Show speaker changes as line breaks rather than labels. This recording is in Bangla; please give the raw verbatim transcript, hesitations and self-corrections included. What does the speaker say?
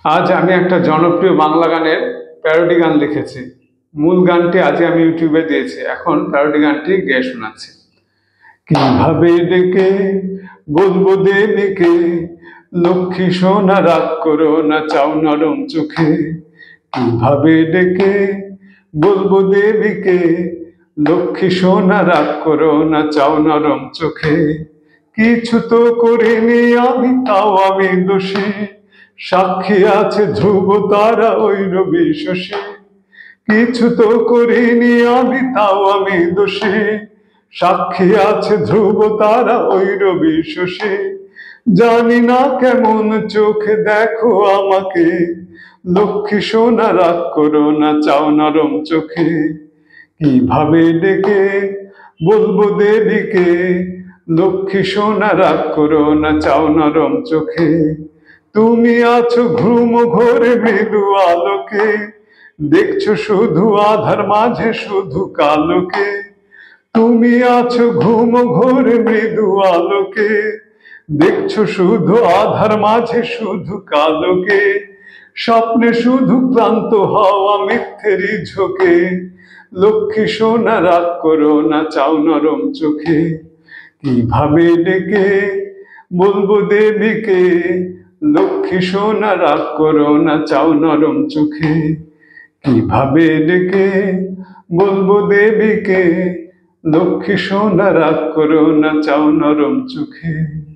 আজ আমি একটা জনপ্রিয় বাংলা গানের প্যারোডি গান লিখেছি। মূল গানটি আজ আমি ইউটিউবে দিয়েছি, এখন প্যারোডি গানটি গেয়ে শোনাচ্ছি। কিভাবে ডেকে বলবো দেবীকে, লক্ষ্মী সোনা রাগ করো না চাও নরম চোখে। কিভাবে ডেকে বলবো দেবীকে, লক্ষ্মী সোনা রাগ করো না চাও নরম চোখে। কিছু তো করিনি আমি, তাও আমি দোষী, সাক্ষী আছে ধ্রুব তারা ওই রবি শশী। কিছু তো করিনি আমি, তাও আমি দোষী, সাক্ষী আছে ধ্রুব তারা ওই রবি শশী। জানি না কেমন চোখে দেখো আমাকে, লক্ষ্মী সোনা রাগ করো না চাও নরম চোখে। কিভাবে ডেকে বলবো দেবীকে, লক্ষ্মী সোনা রাগ করো না চাও নরম চোখে। তুমি আছো ঘুম ঘোরে মৃদু আলোকে, দেখছো শুধু আধার মাঝে শুধু কালোকে। তুমি আছো ঘুম ঘোরে মৃদু আলোকে, দেখছো শুধু আধার মাঝে শুধু কালোকে। স্বপ্নে শুধু ক্লান্ত হওয়া মিথ্যেরই ঝোঁকে, লক্ষ্মী সোনা রাগ করো না চাও নরম চোখে। কিভাবে ডেকে বলবো দেবীকে, লক্ষ্মী সোনা রাগ করো না চাও নরম চোখে। কিভাবে ডেকে বলবো দেবীকে, লক্ষ্মী সোনা রাগ করো না চাও নরম চোখে।